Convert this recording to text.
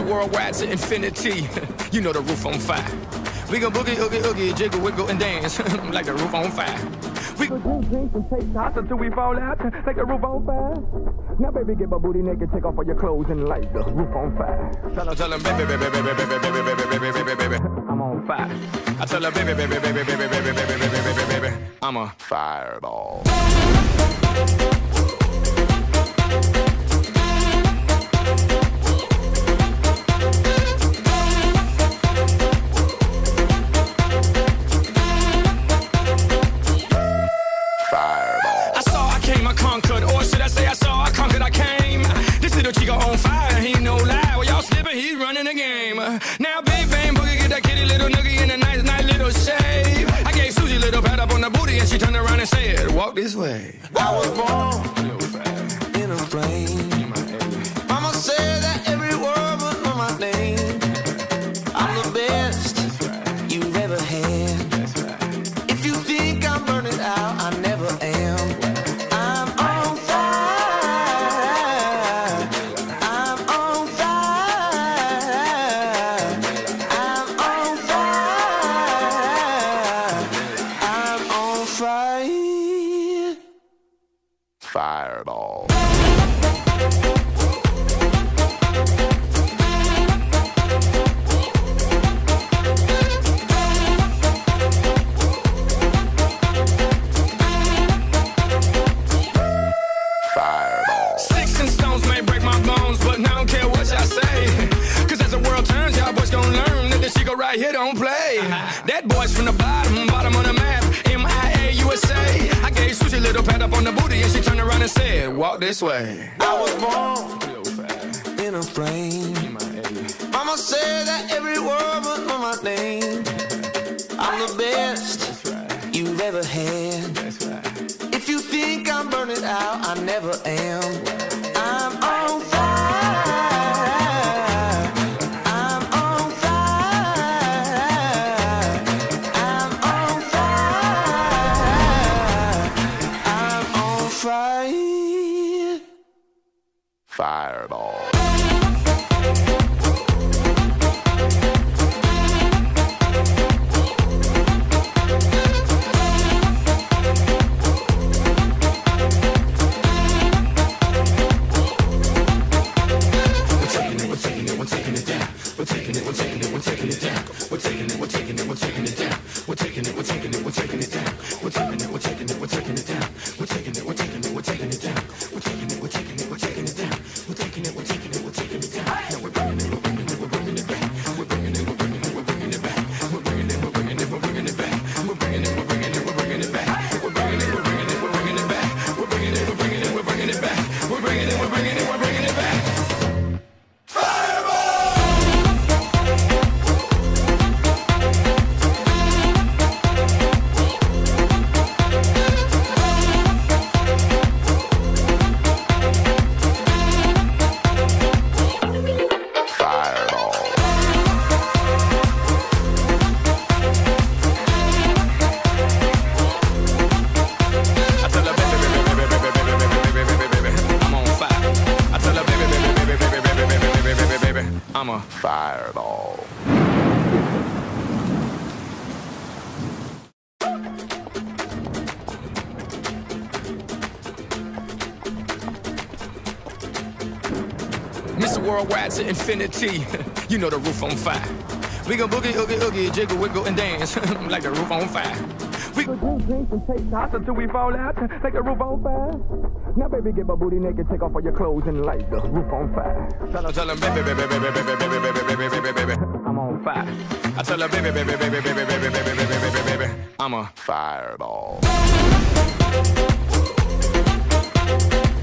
Worldwide to infinity. You know the roof on fire. We gon' boogie, oogie, oogie, jiggle, wiggle, and dance like the roof on fire. We gon' drink and take shots until we fall out like the roof on fire. Now, baby, get my booty naked, take off all your clothes and light the roof on fire. Tell them, baby, baby, baby, baby, baby, baby, baby, baby, baby, I'm on fire. I tell her, baby, baby, baby, baby, baby, baby, baby, baby, baby, I'm a fireball. On fire, he no lie. Well, y'all slipping, he's running the game. Now, big bang boogie, get that kitty little noogie in a nice little shave. I gave Susie a little pat up on the booty, and she turned around and said, "Walk this way." I was born in a plane. Mama said that every word was on my name. I'm the best you've ever had. If you think I'm burning out, I never am. Fireball. Fireball. Sticks and stones may break my bones, but I don't care what y'all say. Cause as the world turns, y'all boys gon' learn that this shit go right here don't play. That boy's from the bottom of the map. USA. I gave Susie a little pat up on the booty, and she turned around and said, "Walk this way." I was born in a plane. Mama said that every word was on my name. I'm the best you've ever had. If you think I'm burning out, I never am. I'm on fire. Fireball. I'm a fireball. Mr. Worldwide to infinity. You know the roof on fire. We gon' boogie, oogie, oogie, jiggle, wiggle, and dance like the roof on fire. We gon' drink and take shots until we fall out like the roof on fire. Now, baby, get my booty naked, take off all your clothes and light the roof on fire. Tell them, baby, baby, baby, baby, baby, baby, baby, baby, baby, I'm on fire. I tell her, baby, baby, baby, baby, baby, baby, baby, baby, baby, I'm a fireball.